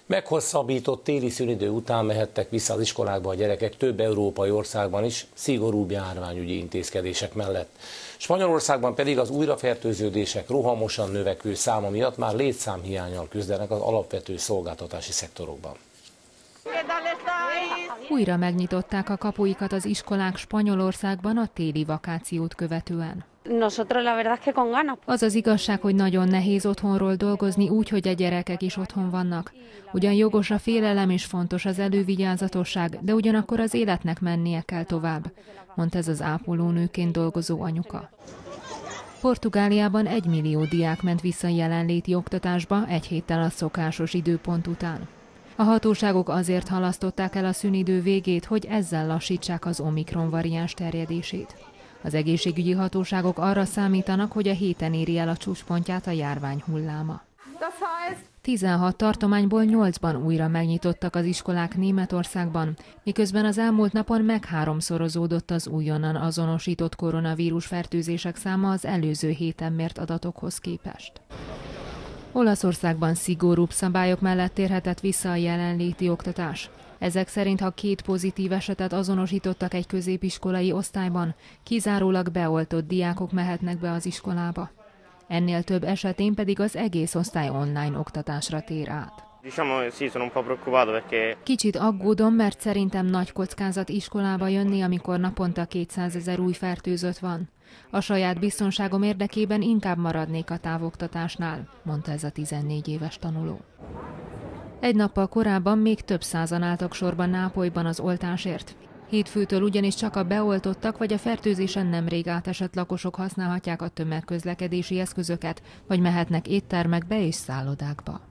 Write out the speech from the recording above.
Meghosszabbított téli szünidő után mehettek vissza az iskolákba a gyerekek több európai országban is, szigorúbb járványügyi intézkedések mellett. Spanyolországban pedig az újrafertőződések rohamosan növekvő száma miatt már létszámhiánnyal küzdenek az alapvető szolgáltatási szektorokban. Újra megnyitották a kapuikat az iskolák Spanyolországban a téli vakációt követően. Az az igazság, hogy nagyon nehéz otthonról dolgozni úgy, hogy a gyerekek is otthon vannak. Ugyan jogos a félelem és fontos az elővigyázatosság, de ugyanakkor az életnek mennie kell tovább, mondta ez az ápolónőként dolgozó anyuka. Portugáliában 1 millió diák ment vissza jelenléti oktatásba egy héttel a szokásos időpont után. A hatóságok azért halasztották el a szünidő végét, hogy ezzel lassítsák az Omikron variáns terjedését. Az egészségügyi hatóságok arra számítanak, hogy a héten éri el a csúcspontját a járvány hulláma. 16 tartományból 8-ban újra megnyitottak az iskolák Németországban, miközben az elmúlt napon megháromszorozódott az újonnan azonosított koronavírus fertőzések száma az előző héten mért adatokhoz képest. Olaszországban szigorúbb szabályok mellett térhetett vissza a jelenléti oktatás. Ezek szerint, ha 2 pozitív esetet azonosítottak egy középiskolai osztályban, kizárólag beoltott diákok mehetnek be az iskolába. Ennél több esetén pedig az egész osztály online oktatásra tér át. Kicsit aggódom, mert szerintem nagy kockázat iskolába jönni, amikor naponta 200 000 új fertőzött van. A saját biztonságom érdekében inkább maradnék a távoktatásnál, mondta ez a 14 éves tanuló. Egy nappal korábban még több százan álltak sorban Nápolyban az oltásért. Hétfőtől ugyanis csak a beoltottak vagy a fertőzésen nemrég átesett lakosok használhatják a tömegközlekedési eszközöket, vagy mehetnek éttermekbe és szállodákba.